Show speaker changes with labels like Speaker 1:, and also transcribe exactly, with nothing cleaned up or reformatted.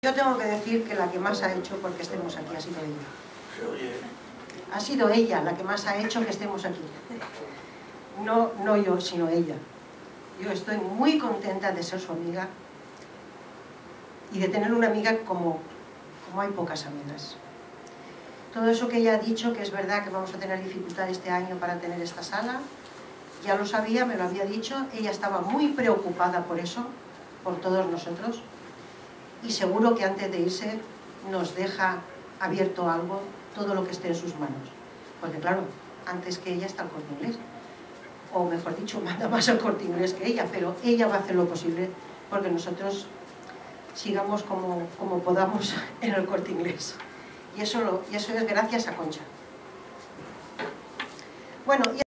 Speaker 1: Yo tengo que decir que la que más ha hecho porque estemos aquí ha sido ella. Ha sido ella la que más ha hecho que estemos aquí. No, no yo, sino ella. Yo estoy muy contenta de ser su amiga y de tener una amiga como, como hay pocas amigas. Todo eso que ella ha dicho, que es verdad que vamos a tener dificultad este año para tener esta sala, ya lo sabía, me lo había dicho, ella estaba muy preocupada por eso, por todos nosotros, y seguro que antes de irse nos deja abierto algo, todo lo que esté en sus manos. Porque claro, antes que ella está el Corte Inglés, o mejor dicho, manda más al Corte Inglés que ella, pero ella va a hacer lo posible porque nosotros sigamos como, como podamos en el Corte Inglés. Y eso, lo, y eso es gracias a Concha. Bueno, y